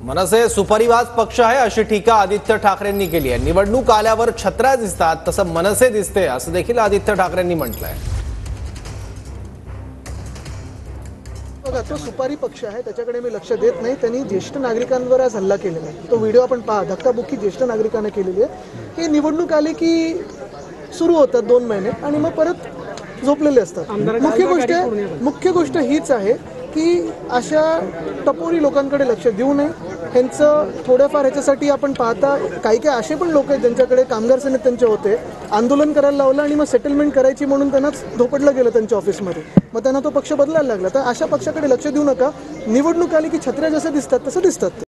मनसे सुपरिवाज पक्ष आहे अशी टीका आदित्य ठाकरेंनी केली आहे। निवडणूक आल्यावर छत्र्या दिसतात तसं मनसे दिसते असं देखील आदित्य ठाकरेंनी म्हटलंय। बघा, तो सुपारी पक्ष आहे, त्याच्याकडे मी लक्ष देत नाही। त्यांनी ज्येष्ठ नागरिकांवर आज हल्ला केलेला आहे। तो व्हिडिओ आपण पहा, धक्काबुक्की ज्येष्ठ नागरिकांना केलेली आहे। हे निवडणूक आली की सुरू होतात 2 महिने आणि मग परत झोपलेले असतात। मुख्य गोष्ट हीच आहे की अशा टपोरी लोकांकडे लक्ष देऊ नये। ह्यांचं थोडंफार ह्याच्यासाठी आपण पाहता काही असे पण लोक आहेत ज्यांच्याकडे कामगार सेनेत त्यांचे होते, आंदोलन करायला लावलं आणि मग सेटलमेंट करायची म्हणून त्यांनाच धोपटलं गेलं त्यांच्या ऑफिसमध्ये, मग त्यांना तो पक्ष बदलायला लागला। तर अशा पक्षाकडे लक्ष देऊ नका। निवडणूक आली की छत्र्या जसं दिसतात तसं दिसतात।